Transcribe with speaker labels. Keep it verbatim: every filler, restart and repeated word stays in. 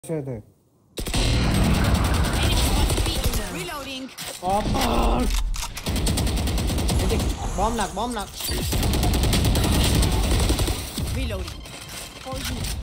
Speaker 1: Başladı.
Speaker 2: Reloading.
Speaker 3: บอมบอมหนักบอมหนัก
Speaker 2: Reloading. For you.